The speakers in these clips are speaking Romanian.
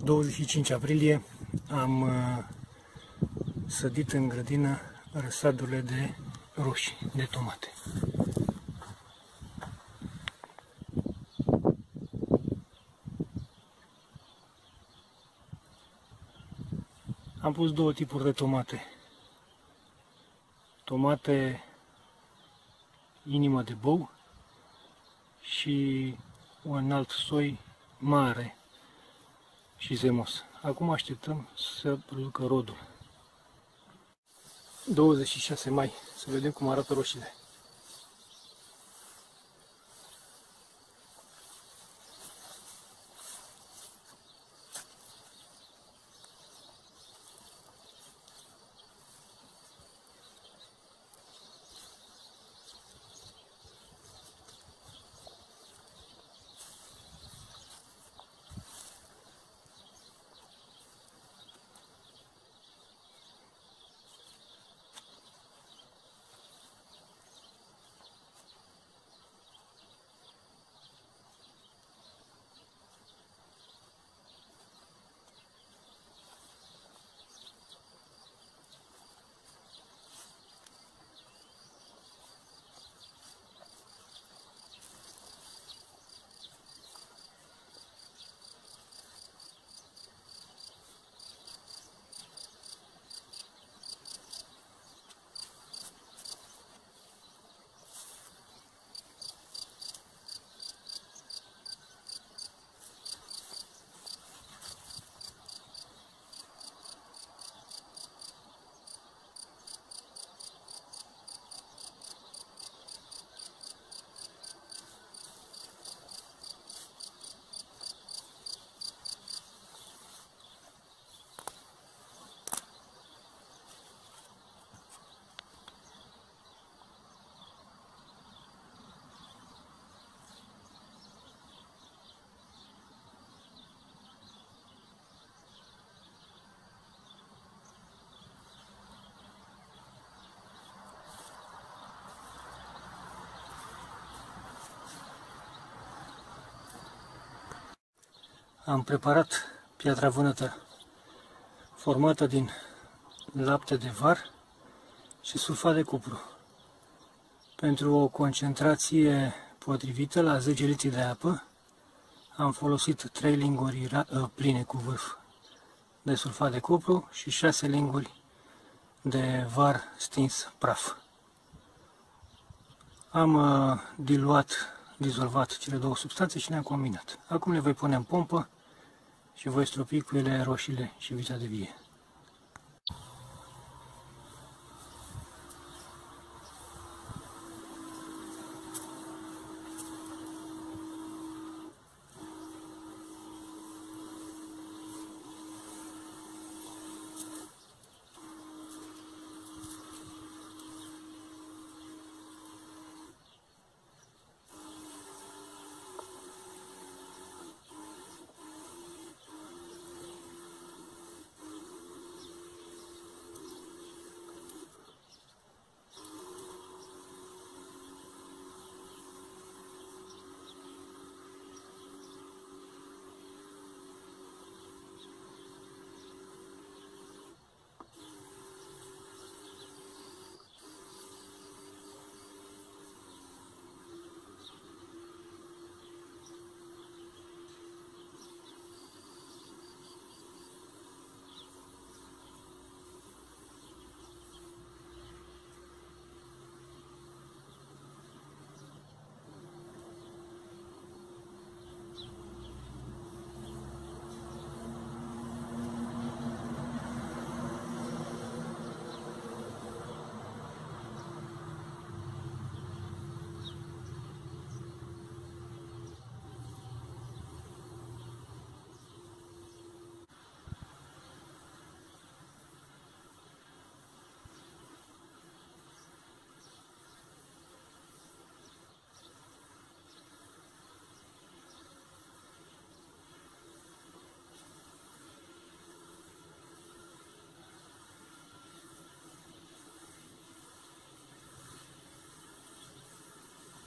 25 aprilie am sădit în grădină răsadurile de roșii, de tomate. Am pus două tipuri de tomate. Tomate inimă de bou și un alt soi mare și zemos. Acum așteptăm să producă rodul. 26 mai, să vedem cum arată roșiile. Am preparat piatra vânătă formată din lapte de var și sulfat de cupru. Pentru o concentrație potrivită la 10 litri de apă am folosit 3 linguri pline cu vârf de sulfat de cupru și 6 linguri de var stins praf. Am dizolvat cele două substanțe și le-am combinat. Acum le voi pune în pompă și voi stropi cu ele roșiile și vița de vie.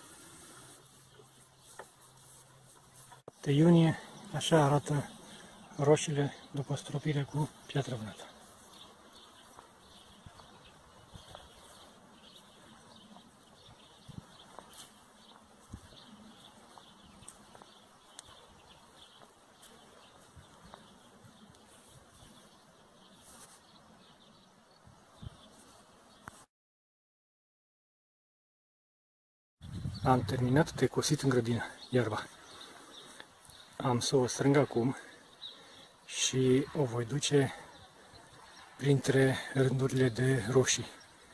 De iunie, așa arată roșiile după stropire cu piatră vânătă. Am terminat de cosit în grădină iarba. Am să o strâng acum și o voi duce printre rândurile de roșii.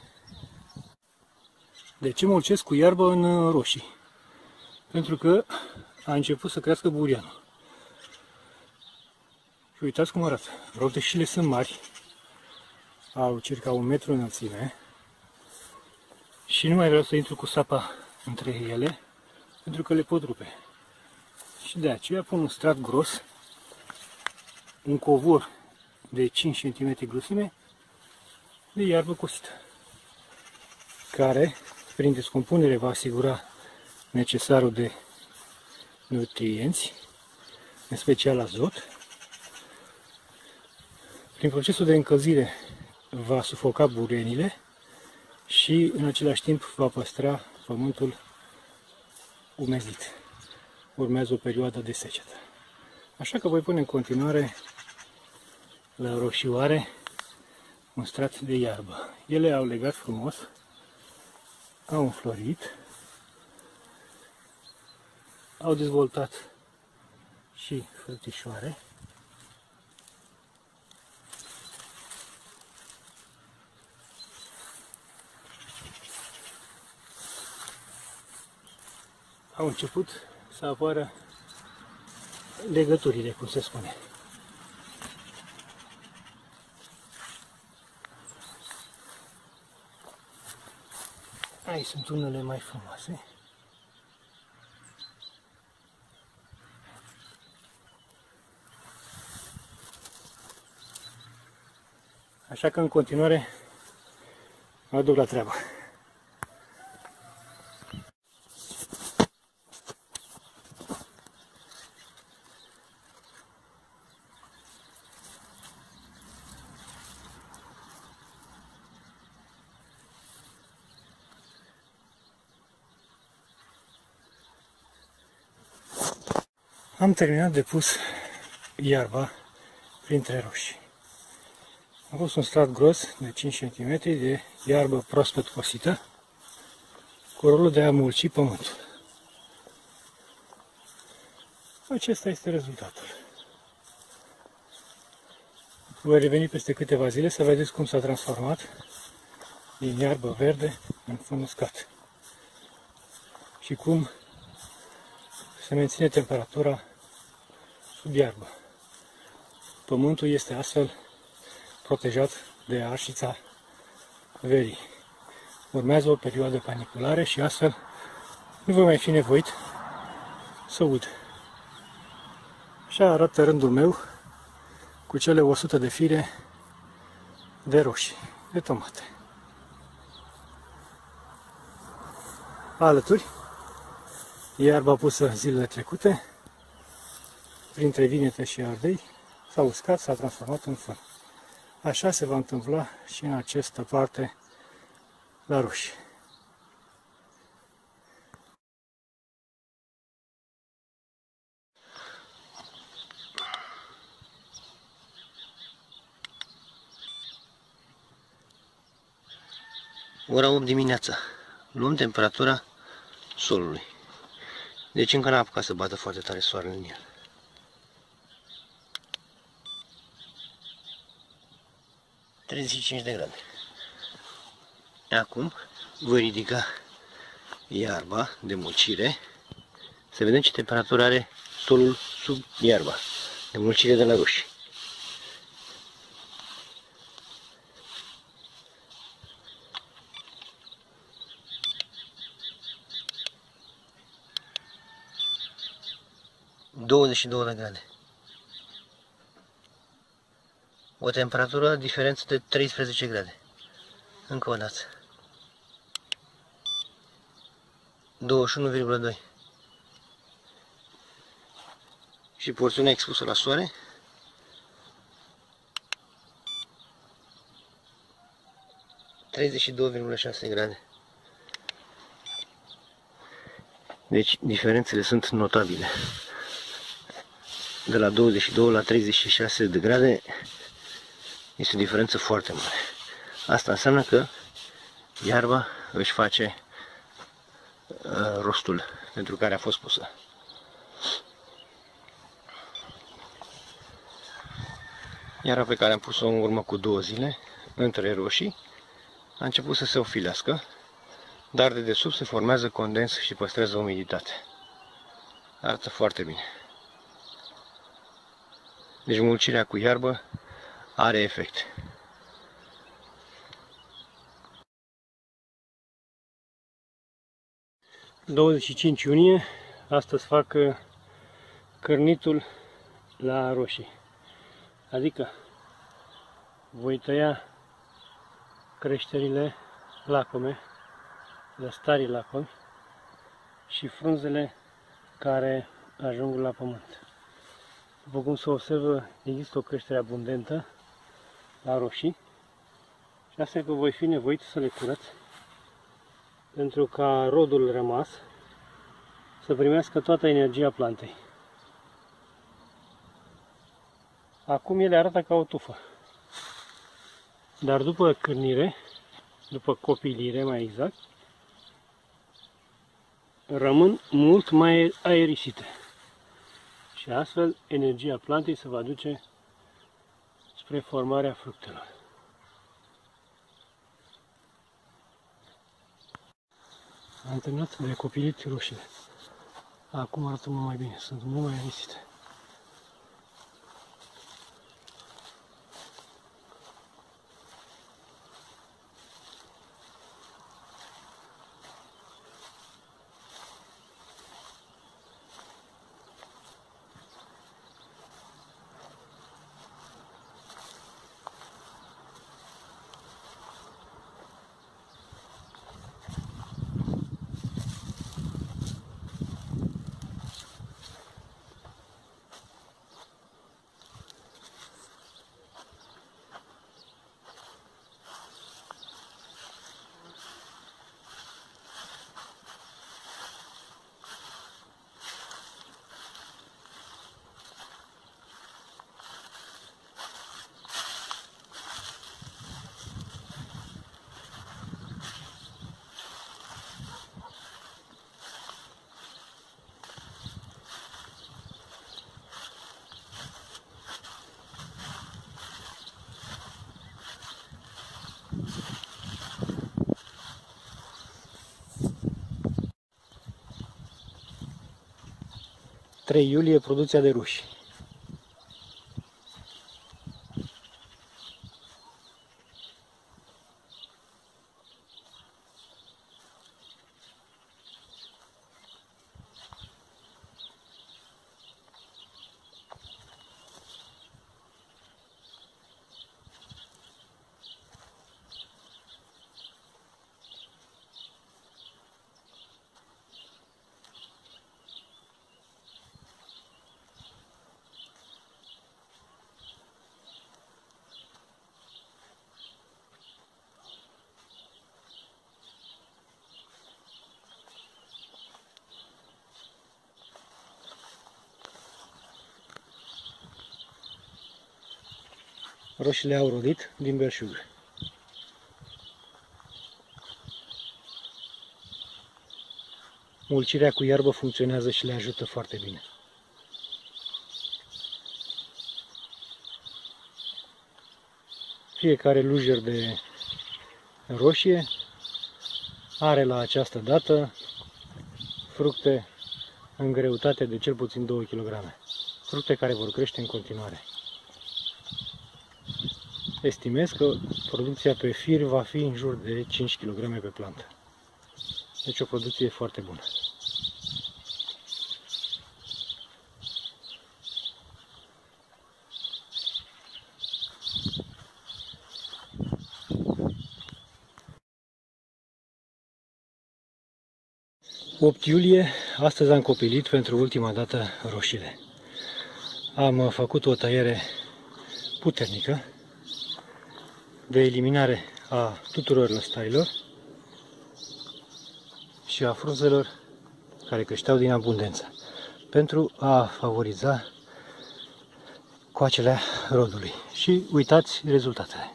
De ce mulțesc cu iarbă în roșii? Pentru că a început să crească burianul. Și uitați cum arată. Roteșile sunt mari, au circa 1 metru înălțime și nu mai vreau să intru cu sapa între ele, pentru că le pot rupe. Și de aceea pun un strat gros, un covor de 5 cm grosime de iarbă cosită, care, prin descompunere, va asigura necesarul de nutrienți, în special azot. Prin procesul de încălzire va sufoca burenile și în același timp va păstra pământul umezit. Urmează o perioadă de secetă. Așa că voi pune în continuare la roșioare un strat de iarbă. Ele au legat frumos, au înflorit, au dezvoltat și frățișoare. Au început să apară legăturile, cum se spune. Aici sunt unele mai frumoase. Așa că în continuare mă duc la treabă. Am terminat de pus iarba printre roșii. Am pus un strat gros de 5 cm de iarbă proaspăt cosită cu rolul de a mulci pământul. Acesta este rezultatul. Voi reveni peste câteva zile să vedeți cum s-a transformat din iarbă verde în fund uscat și cum se menține temperatura sub iarbă. Pământul este astfel protejat de arșița verii. Urmează o perioadă de paniculare și astfel nu va mai fi nevoit să ud. Așa arată rândul meu cu cele 100 de fire de roșii, de tomate. Alături, iarba pusă zilele trecute, printre vinete și ardei, s-a uscat, s-a transformat în fân. Așa se va întâmpla și în această parte la roșii. Ora 8 dimineața. Luăm temperatura solului. Deci încă n-a apucat să bată foarte tare soarele în el. - 35 de grade. Acum voi ridica iarba de mulcire să vedem ce temperatură are solul sub iarba de mulcire de la roșii. - 22 de grade. O temperatură diferență de 13 grade. Încă o dată. 21,2. Și porțiunea expusă la soare 32,6 grade. Deci diferențele sunt notabile. De la 22 la 36 de grade este o diferență foarte mare. Asta înseamnă că iarba își face rostul pentru care a fost pusă. Iarba pe care am pus-o în urmă cu 2 zile, între roșii, a început să se ofilească, dar de desubt se formează condens și păstrează umiditate. Arată foarte bine. Deci mulcirea cu iarbă are efect. – 25 iunie, astăzi fac cărnitul la roșii. Adică voi tăia creșterile lacome, lăstarii lacomi și frunzele care ajung la pământ. După cum se observă, există o creștere abundentă la roșii și asta e că voi fi nevoit să le curăț pentru ca rodul rămas să primească toată energia plantei. Acum ele arată ca o tufă, dar după cârnire, după copilire mai exact, rămân mult mai aerisite. Și astfel energia plantei se va duce spre formarea fructelor. Am terminat de copilit roșiile. Acum arată mult mai bine, sunt mult mai aerisite. – 3 iulie, producția de ruși. Roșiile au rodit din belșug. Mulcirea cu iarbă funcționează și le ajută foarte bine. Fiecare lujer de roșie are la această dată fructe în greutate de cel puțin 2 kg. Fructe care vor crește în continuare. Estimez că producția pe fir va fi în jur de 5 kg pe plantă. Deci o producție foarte bună. – 8 iulie, astăzi am copilit pentru ultima dată roșiile. Am făcut o tăiere puternică de eliminare a tuturor lăstarilor și a frunzelor care creșteau din abundență, pentru a favoriza coacele rodului. Și uitați rezultatele.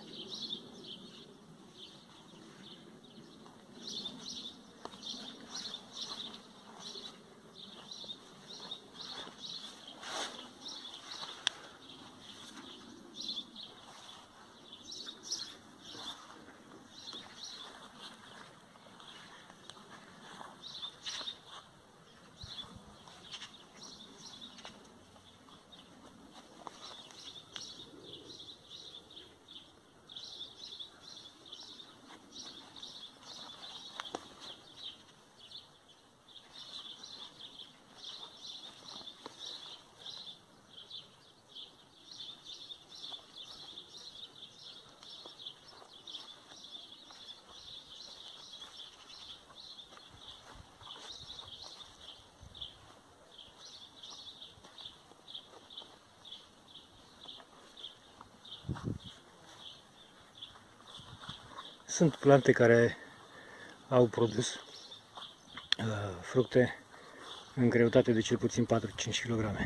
Sunt plante care au produs fructe în greutate de cel puțin 4-5 kg.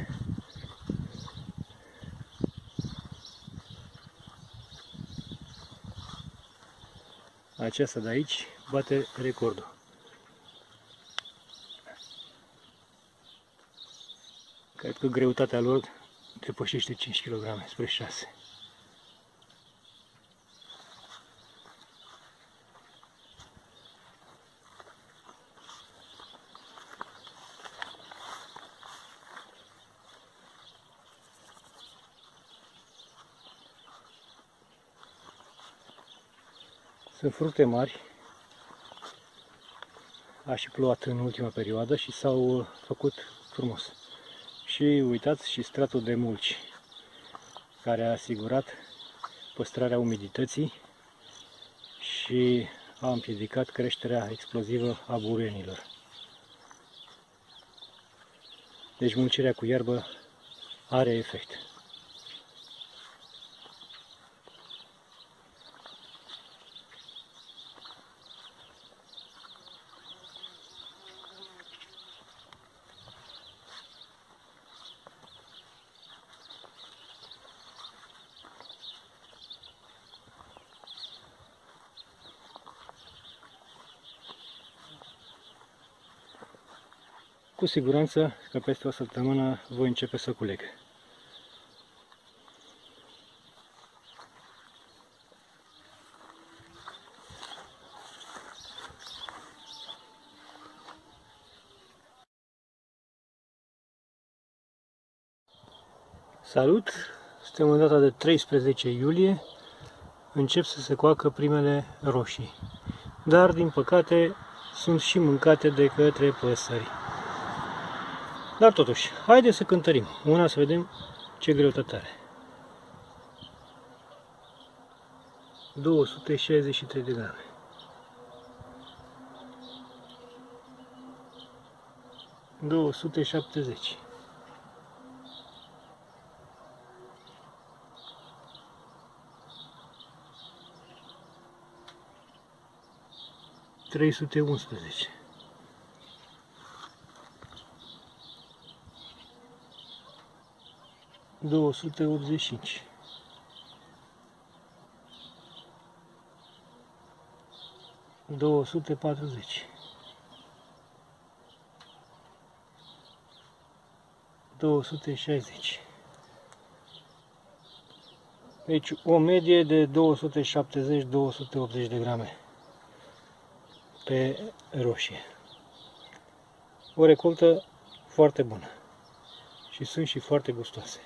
Aceasta de aici bate recordul. Cred că greutatea lor depășește 5 kg spre 6. Sunt fructe mari, a și plouat în ultima perioadă și s-au făcut frumos. Și uitați și stratul de mulci, care a asigurat păstrarea umidității și a împiedicat creșterea explozivă a buruienilor. Deci mulcirea cu iarbă are efect. Cu siguranță că peste o săptămână voi începe să culeg. Salut! Suntem în data de 13 iulie. Încep să se coacă primele roșii. Dar, din păcate, sunt și mâncate de către păsări. Dar totuși, haideți să cântărim una să vedem ce greutate are. 263 de grame. $270. $311. $285. $240. $260. Deci o medie de 270-280 de grame pe roșie. O recoltă foarte bună și sunt și foarte gustoase.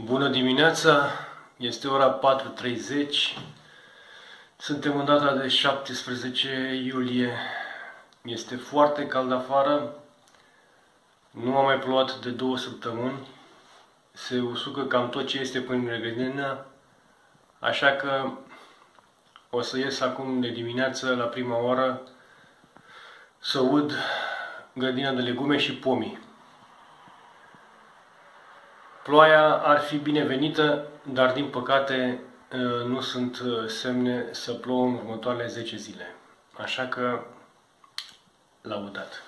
Bună dimineața! Este ora 4:30. Suntem în data de 17 iulie. Este foarte cald afară. Nu a mai plouat de 2 săptămâni. Se usucă cam tot ce este până în grădină. Așa că o să ies acum de dimineață la prima oră să ud grădina de legume și pomii. Ploaia ar fi binevenită, dar din păcate nu sunt semne să plouă în următoarele 10 zile. Așa că, lăudat!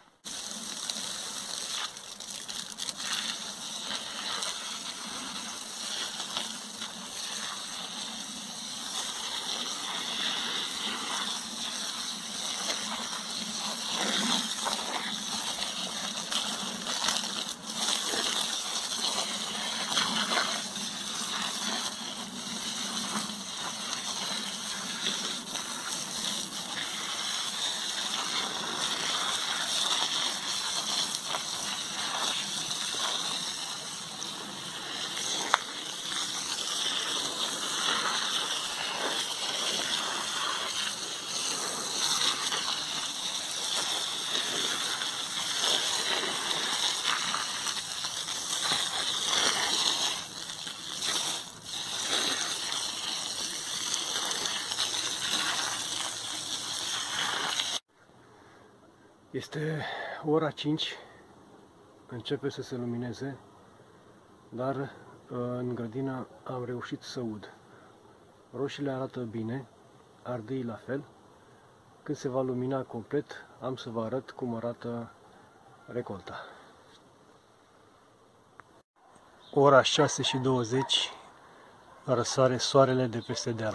Este ora 5, începe să se lumineze, dar în grădină am reușit să ud. Roșiile arată bine, ardeii la fel. Când se va lumina complet, am să vă arăt cum arată recolta. Ora 6:20, răsare soarele de peste deal.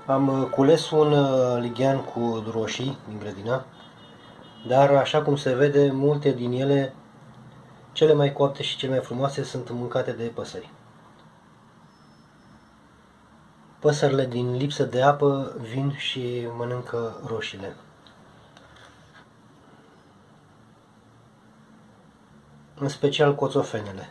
Am cules un lighean cu roșii din grădină, dar așa cum se vede, multe din ele, cele mai coapte și cele mai frumoase, sunt mâncate de păsări. Păsările din lipsă de apă vin și mănâncă roșiile. În special coțofenele.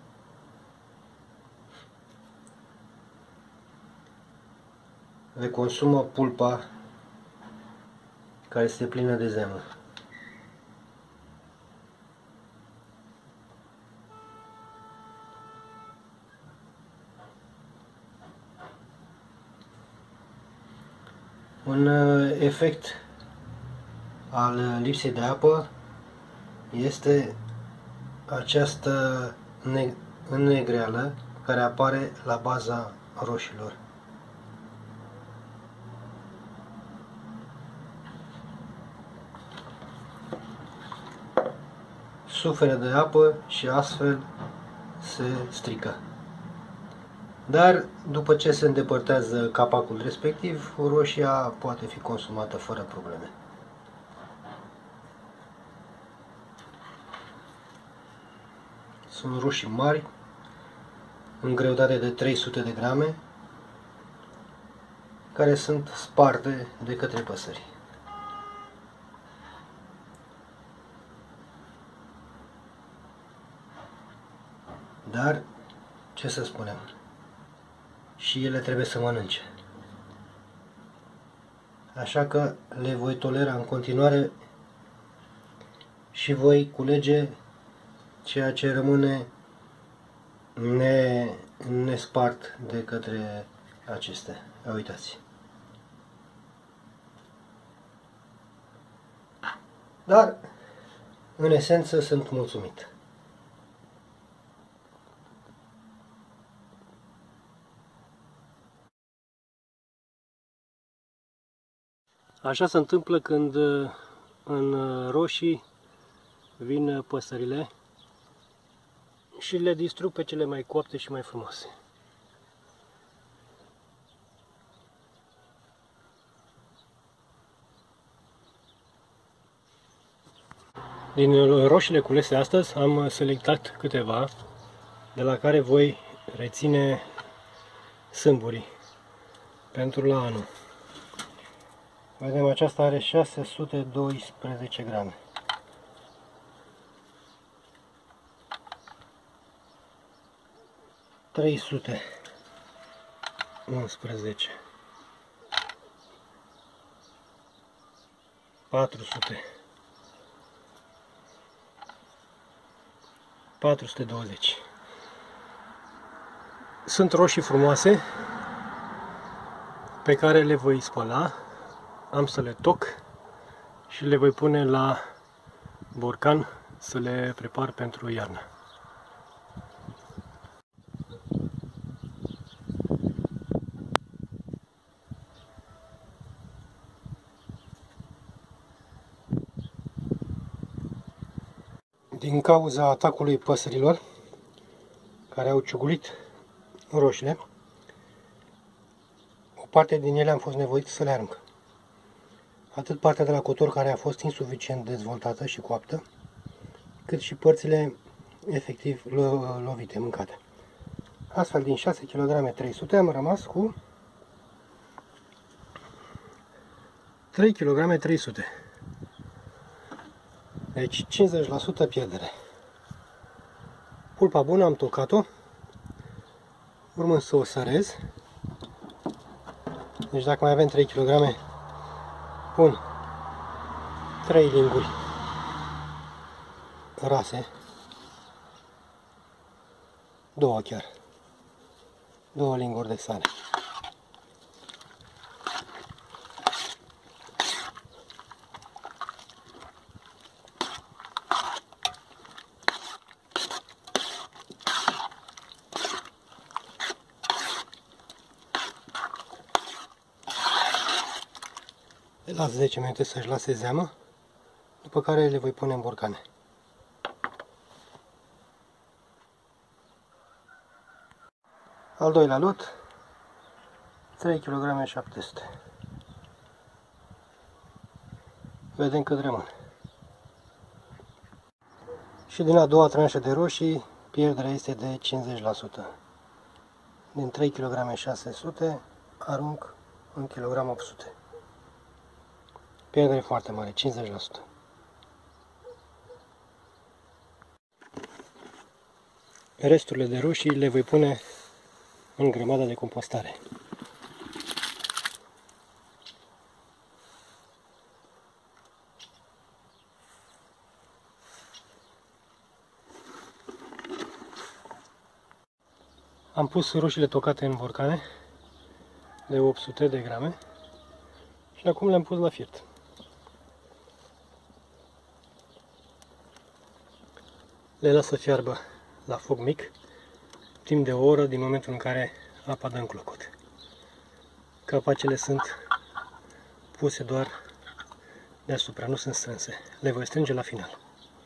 Le consumă pulpa care este plină de zeamă. Un efect al lipsei de apă este această înnegreală care apare la baza roșilor. Suferă de apă și astfel se strică. Dar după ce se îndepărtează capacul respectiv, roșia poate fi consumată fără probleme. Sunt roșii mari, în greutate de 300 de grame, care sunt sparte de către păsări. Dar, ce să spunem, și ele trebuie să mănânce. Așa că le voi tolera în continuare și voi culege ceea ce rămâne nespart de către acestea. Uitați. Dar, în esență, sunt mulțumit. Așa se întâmplă când în roșii vin păsările și le distrug pe cele mai coapte și mai frumoase. Din roșiile culese astăzi am selectat câteva, de la care voi reține sâmburii pentru la anul. Vedem, aceasta are 612 grame. $311, 400, 420. Sunt roșii frumoase pe care le voi spăla. Am să le toc și le voi pune la borcan să le prepar pentru iarnă. Din cauza atacului păsărilor care au ciugulit roșiile, o parte din ele am fost nevoit să le arunc. Atât partea de la cotor, care a fost insuficient dezvoltată și coaptă, cât și părțile efectiv lovite, mâncate. Astfel, din 6 kg 300 am rămas cu 3 kg 300. Deci 50% pierdere. Pulpa bună am tocat-o, urmând să o sărez. Deci dacă mai avem 3 kg, pun 3 linguri rase, 2 chiar, 2 linguri de sare. Le las 10 minute să-și lase zeamă, după care le voi pune în borcane. Al doilea lot, 3 kg 700. Vedem cât rămân. Și din a doua tranșă de roșii, pierderea este de 50%. Din 3 kg 600 arunc 1 kg 800. Pierdere foarte mare, 50%. Resturile de roșii le voi pune în grămada de compostare. Am pus roșiile tocate în borcane de 800 de grame și acum le-am pus la fiert. Le las să fiarbă la foc mic timp de o oră din momentul în care apa dă în clocot. Capacele sunt puse doar deasupra, nu sunt strânse. Le voi strânge la final.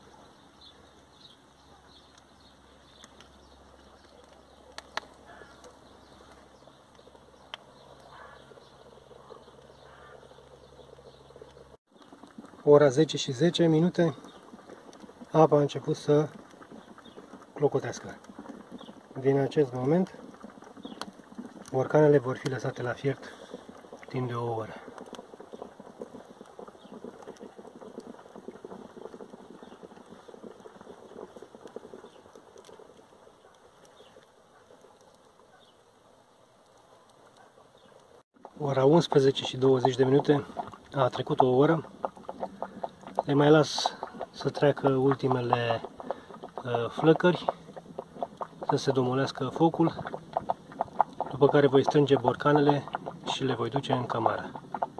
Ora 10 și 10 minute, apa a început să clocotească. Din acest moment, borcanele vor fi lăsate la fiert timp de o oră. Ora 11 și 20 de minute, a trecut o oră. Le mai las să treacă ultimele flăcări, să se domolească focul, după care voi strânge borcanele și le voi duce în cămară.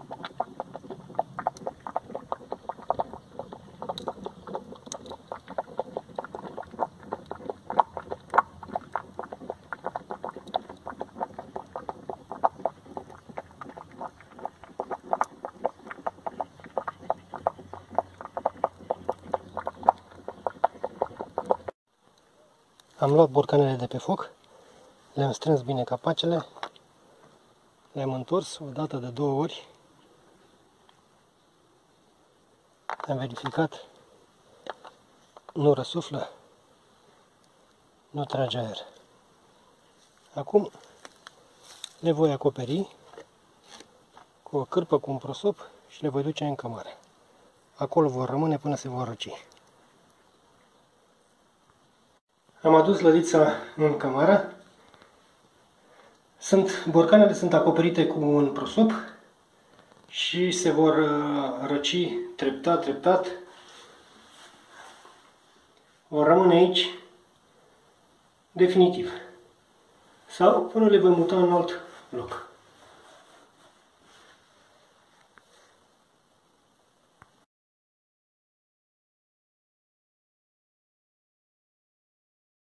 Am luat borcanele de pe foc, le-am strâns bine capacele, le-am întors o dată de 2 ori, am verificat, nu răsuflă, nu trage aer. Acum le voi acoperi cu o cârpă cu un prosop și le voi duce în cămară. Acolo vor rămâne până se vor răci. Am adus lădița în cămară. Borcanele sunt acoperite cu un prosop și se vor răci treptat, treptat. Vor rămâne aici definitiv. Sau până le voi muta în alt loc.